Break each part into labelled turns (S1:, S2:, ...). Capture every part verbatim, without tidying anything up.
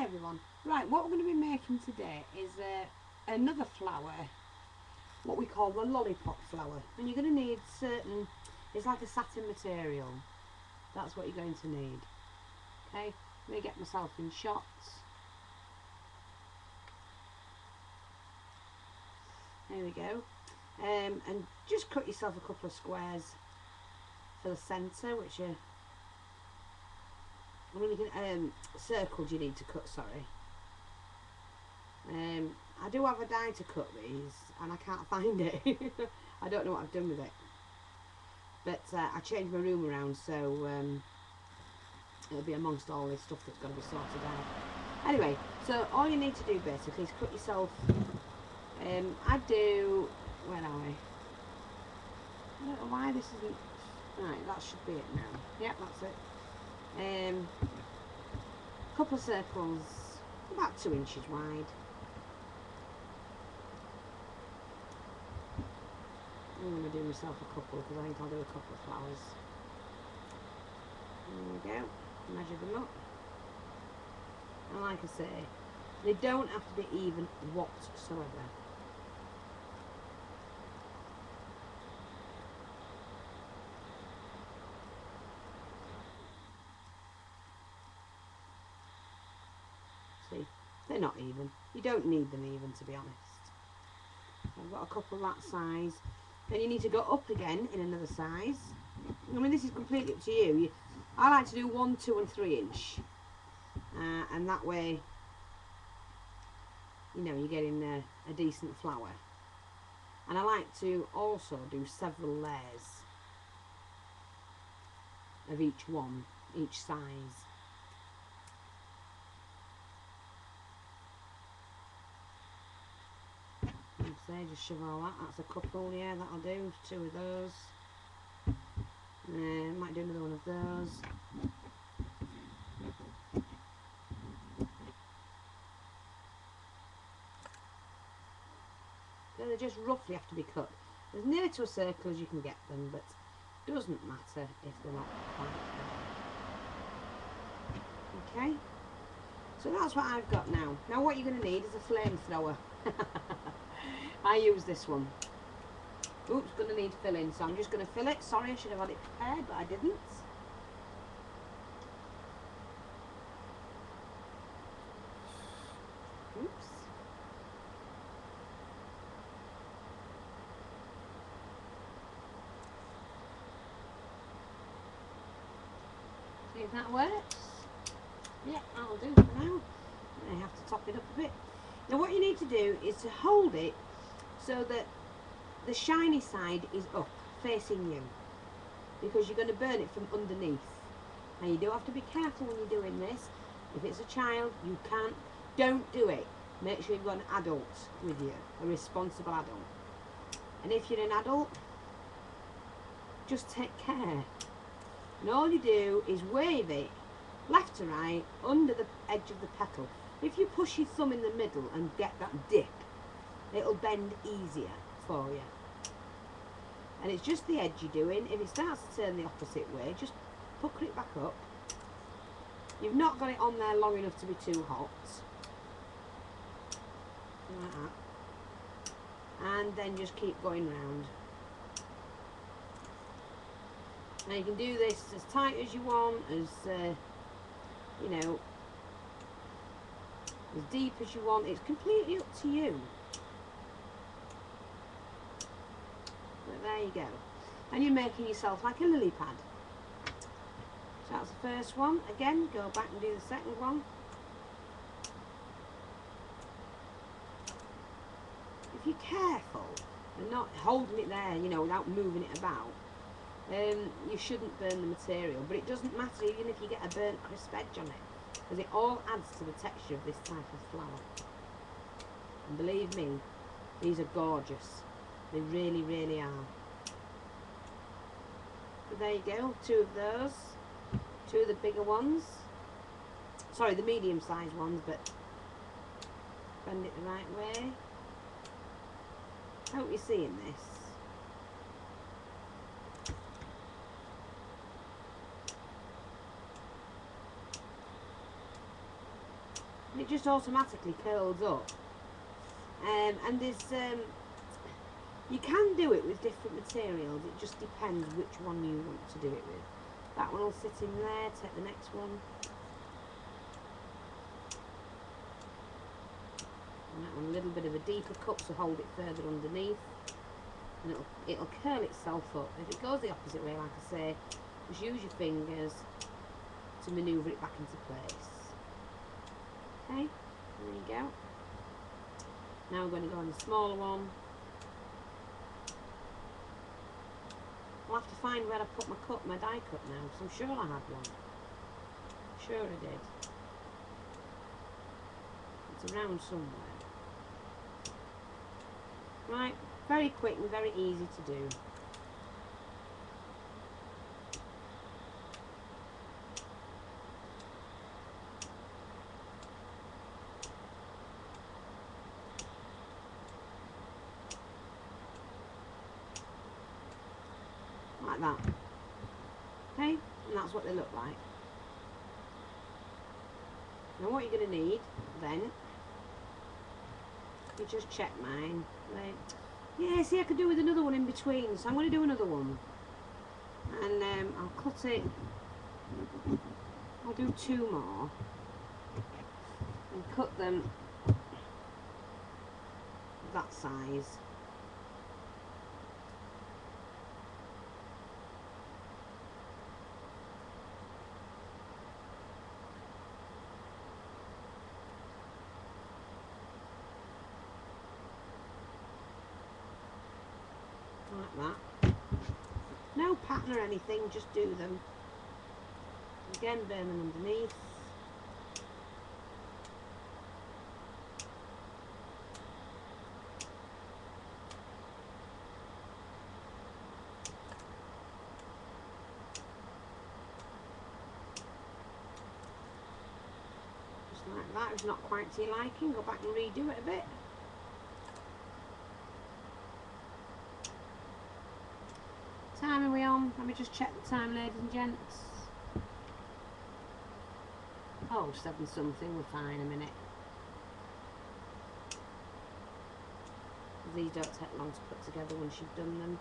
S1: Hi everyone. Right, what we're going to be making today is uh, another flower, what we call the lollipop flower. And you're going to need certain, it's like a satin material. That's what you're going to need. Okay, I'm going to get myself in shots. There we go. Um, and just cut yourself a couple of squares for the centre, which are, I mean, you can, um, circles you need to cut, sorry. Um, I do have a die to cut these and I can't find it. I don't know what I've done with it. But uh, I changed my room around, so um, it'll be amongst all this stuff that's got to be sorted out. Anyway, so all you need to do basically is cut yourself, um, I do, where are we? I don't know why this isn't, right, that should be it now. Yep, that's it. Um, couple of circles, about two inches wide. I'm going to do myself a couple because I think I'll do a couple of flowers. There we go, measure them up. And like I say, they don't have to be even whatsoever. See, they're not even. You don't need them even, to be honest. So I've got a couple that size. Then you need to go up again in another size. I mean, this is completely up to you. you I like to do one, two and three inch. Uh, and that way, you know, you're getting a, a decent flower. And I like to also do several layers of each one, each size. Say, just shove all that. That's a couple, yeah, that'll do. Two of those. Uh, might do another one of those. So they just roughly have to be cut as near to a circle as you can get them, but it doesn't matter if they're not quite there. Okay, so that's what I've got now. Now what you're going to need is a flamethrower. I use this one. Oops, going to need filling, so I'm just going to fill it. Sorry, I should have had it prepared, but I didn't. Oops. See if that works. Yeah, that'll do for now. I have to top it up a bit. Now what you need to do is to hold it so that the shiny side is up, facing you, because you're going to burn it from underneath. Now you do have to be careful when you're doing this. If it's a child, you can't, don't do it. Make sure you've got an adult with you, a responsible adult. And if you're an adult, just take care. And all you do is wave it left to right under the edge of the petal. If you push your thumb in the middle and get that dip, it'll bend easier for you. And it's just the edge you're doing. If it starts to turn the opposite way, just pucker it back up. You've not got it on there long enough to be too hot. Like that. And then just keep going round. Now you can do this as tight as you want, as uh, you know, as deep as you want. It's completely up to you. But there you go. And you're making yourself like a lily pad. So that's the first one. Again, go back and do the second one. If you're careful and not holding it there, you know, without moving it about, um, you shouldn't burn the material. But it doesn't matter even if you get a burnt crisp edge on it, because it all adds to the texture of this type of flower. And believe me, these are gorgeous. They really, really are. So there you go, two of those. Two of the bigger ones. Sorry, the medium sized ones, but bend it the right way. I hope you're seeing this. and it just automatically curls up. Um, and there's um, you can do it with different materials, it just depends which one you want to do it with. That one will sit in there, take the next one. And that one a little bit of a deeper cup, so hold it further underneath. And it'll, it'll curl itself up. If it goes the opposite way, like I say, just use your fingers to manoeuvre it back into place. Okay, there you go. Now we're going to go on the smaller one. I'll have to find where I put my cup, my die cut now, because I'm sure I had one. Sure I did. It's around somewhere. Right, very quick and very easy to do. Like that. Okay, and that's what they look like. Now what you're going to need then, you just check mine. Right. Yeah, see, I could do with another one in between, so I'm going to do another one. And um, I'll cut it, I'll do two more. And cut them that size. Like that. No pattern or anything, just do them. Again, burn them underneath. Just like that. If it's not quite to your liking, go back and redo it a bit. Time are we on? Let me just check the time, ladies and gents. Oh, seven something, we're fine a minute. These don't take long to put together once you've done them.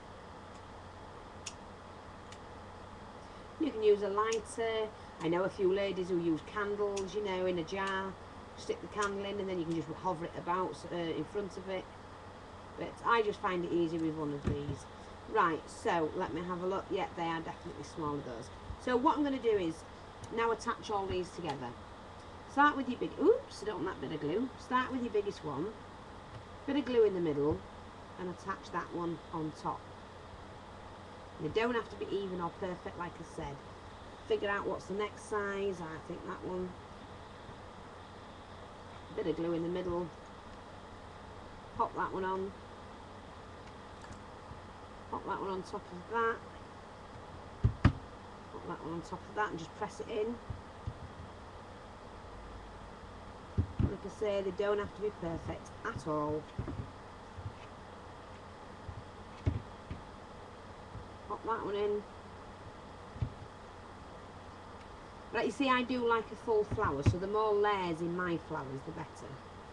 S1: You can use a lighter. I know a few ladies who use candles, you know, in a jar. Stick the candle in and then you can just hover it about uh, in front of it. But I just find it easy with one of these. Right, so let me have a look. Yeah, they are definitely smaller, those. So what I'm going to do is now attach all these together. Start with your big, oops, I don't want that bit of glue. Start with your biggest one, bit of glue in the middle, and attach that one on top. They don't have to be even or perfect, like I said. Figure out what's the next size. I think that one. Bit of glue in the middle. Pop that one on. Pop that one on top of that. Pop that one on top of that and just press it in. Like I say, they don't have to be perfect at all. Pop that one in. Right, you see, I do like a full flower, so the more layers in my flowers, the better.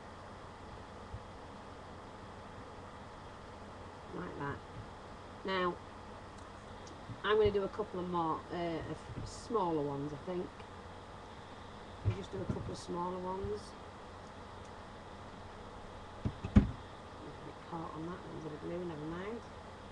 S1: Like that. Now, I'm going to do a couple of more, uh, of smaller ones, I think. I'll just do a couple of smaller ones. A bit caught on that, a bit of glue, never mind.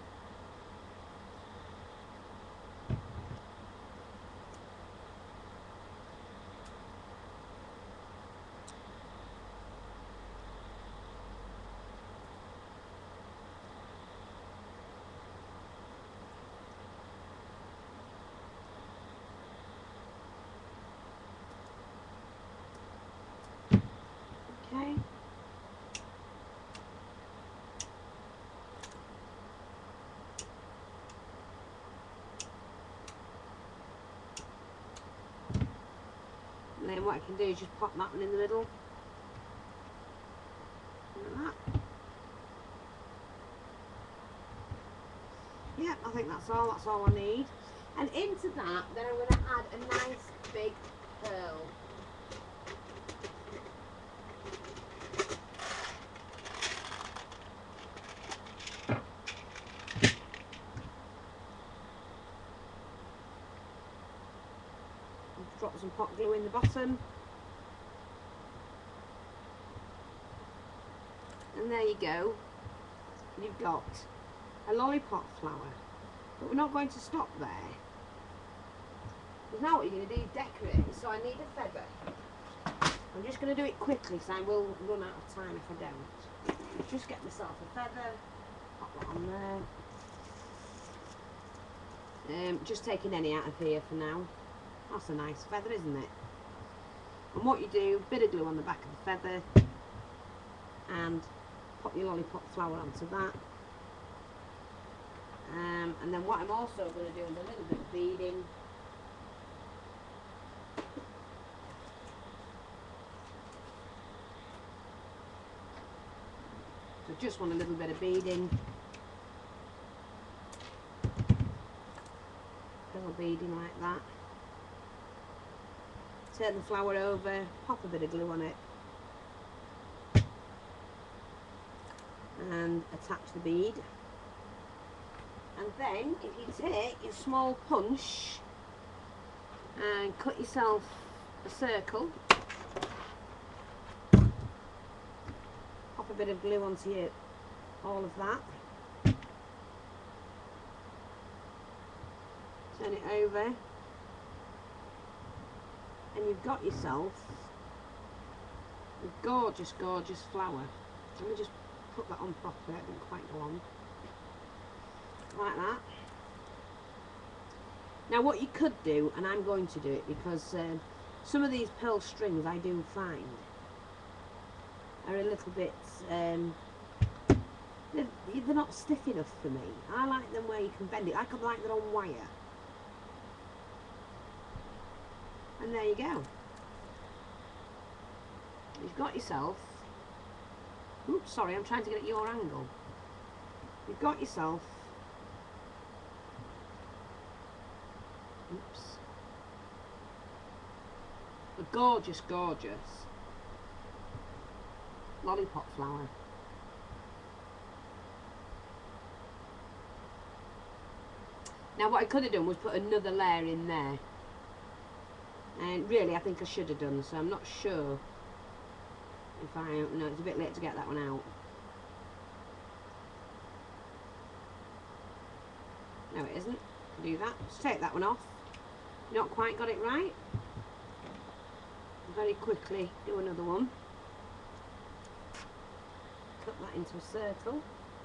S1: Okay. And then what I can do is just pop that one in the middle. Like that. Yeah, I think that's all, that's all I need. And into that, then I'm going to add a nice big pearl. put some pot glue in the bottom. And there you go. You've got a lollipop flower. But we're not going to stop there. Because now what you're going to do is decorate. So I need a feather. I'm just going to do it quickly, so I will run out of time if I don't. Just get myself a feather. Pop that on there. Um, just taking any out of here for now. That's a nice feather, isn't it? And what you do, bit of glue on the back of the feather, and pop your lollipop flower onto that. Um, and then what I'm also going to do is a little bit of beading. So just want a little bit of beading. Little beading like that. Turn the flower over, pop a bit of glue on it, and attach the bead. And then if you take your small punch and cut yourself a circle, pop a bit of glue onto your, all of that, turn it over, and you've got yourself a gorgeous, gorgeous flower. Let me just put that on properly, it didn't quite go on. Like that. Now what you could do, and I'm going to do it because uh, some of these pearl strings I do find are a little bit, um, they're, they're not stiff enough for me. I like them where you can bend it. I could like they're on wire. And there you go. You've got yourself, oops, sorry, I'm trying to get at your angle. You've got yourself, oops, a gorgeous, gorgeous lollipop flower. Now what I could have done was put another layer in there. And really I think I should have done, so I'm not sure if I, no, it's a bit late to get that one out. No it isn't, do that, just take that one off. Not quite got it right. Very quickly do another one. Cut that into a circle.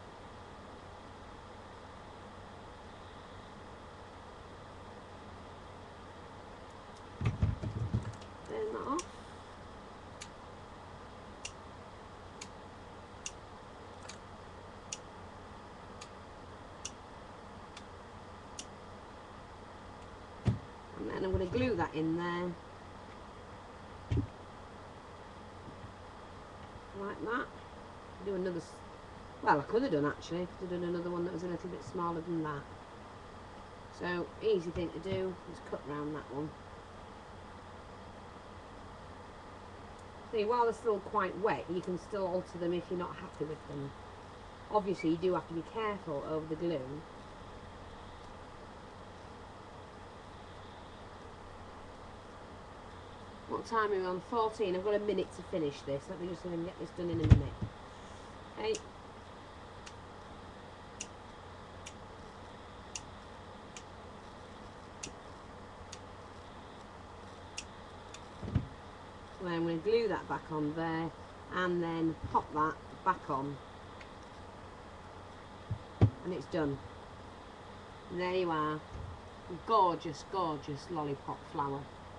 S1: Turn that off. And then I'm going to glue that in there. Like that. Do another, well I could have done actually, could have done another one that was a little bit smaller than that. So easy thing to do, just cut round that one. See, while they're still quite wet, you can still alter them if you're not happy with them. Obviously you do have to be careful over the glue. What time are we on? fourteen. I've got a minute to finish this. Let me just get this done in a minute. Okay. So I'm going to glue that back on there and then pop that back on. And it's done. And there you are. Gorgeous, gorgeous lollipop flower.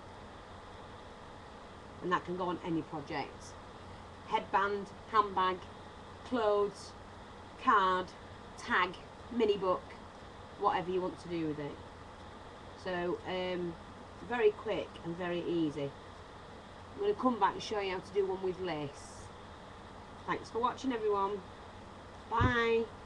S1: And that can go on any project. Headband, handbag, clothes, card, tag, mini book, whatever you want to do with it. So um, very quick and very easy. I'm going to come back and show you how to do one with lace. Thanks for watching everyone. Bye.